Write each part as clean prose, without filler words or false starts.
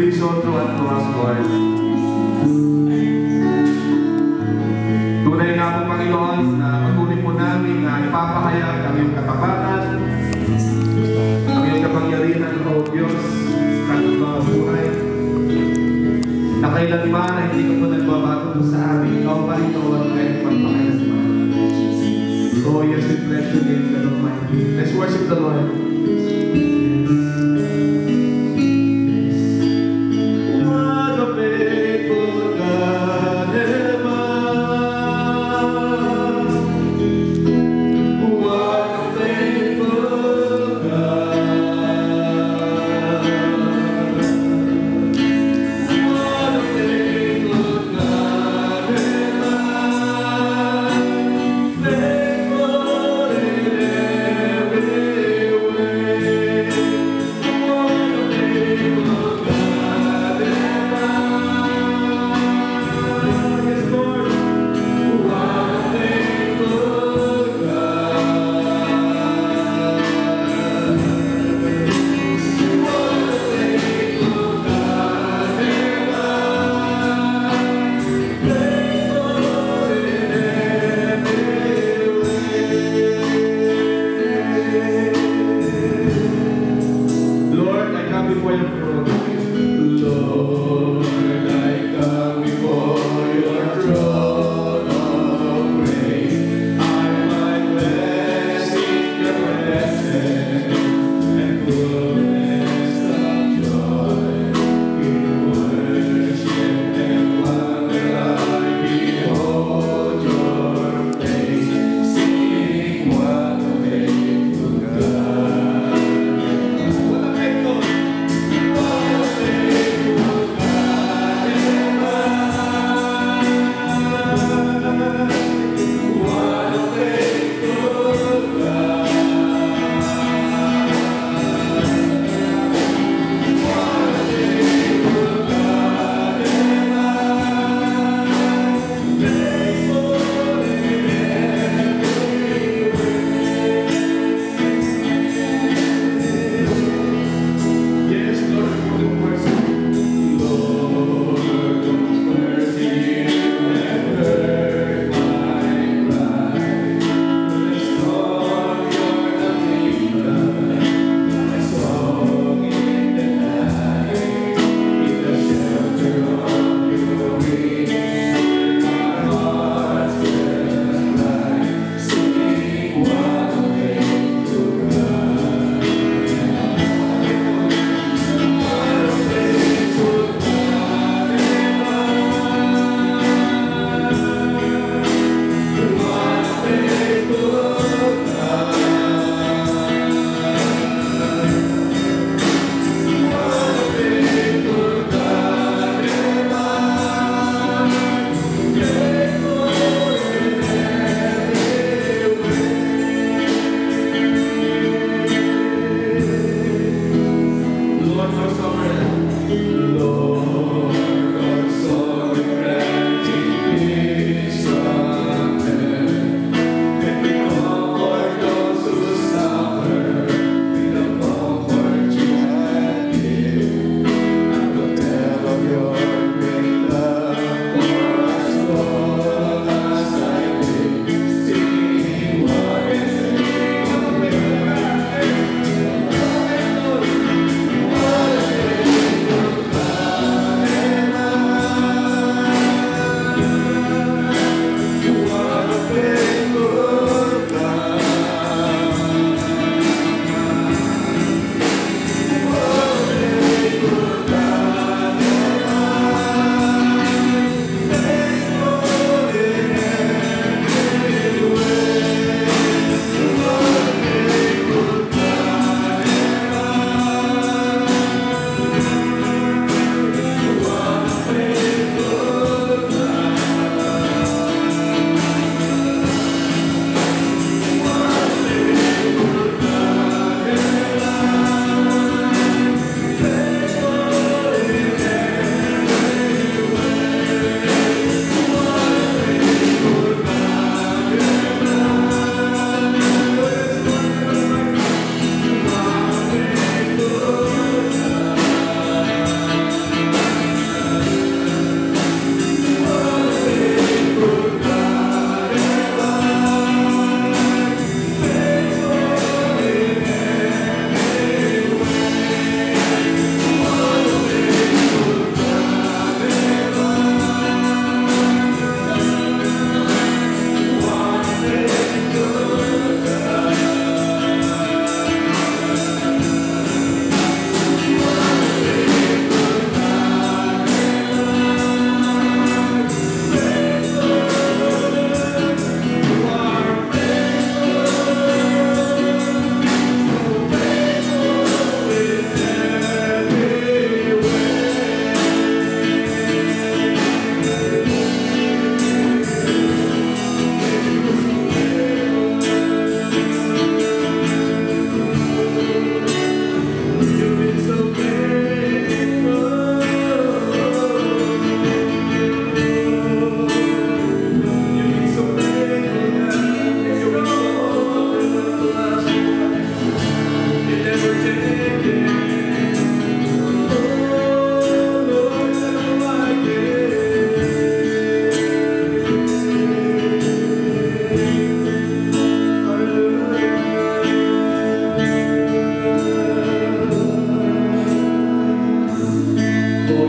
do so throughout to us, Lord. Tunay nga po, Panginoon, na patuloy po namin na ipapahayag ang iyong katapatan, ang iyong kapangyarihan, O Diyos, sa mga buhay. Na kailanman na hindi ka po nagbabago sa amin, ikaw pa rin, Lord, kahit magpakailanman. Oh, yes, we bless your name, God Almighty. Let's worship the Lord. Faithful in every way.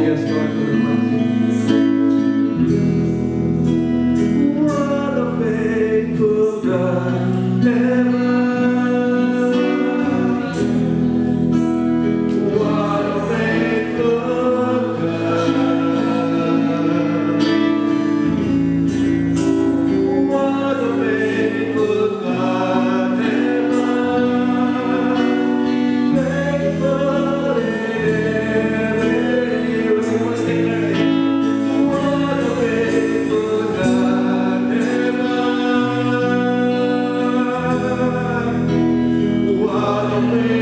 yes, Lord, to the what a faithful God, ever. What a faithful God. What a faithful God, ever. Faithful ever. We must declare it. What a faithful God, ever. What a faithful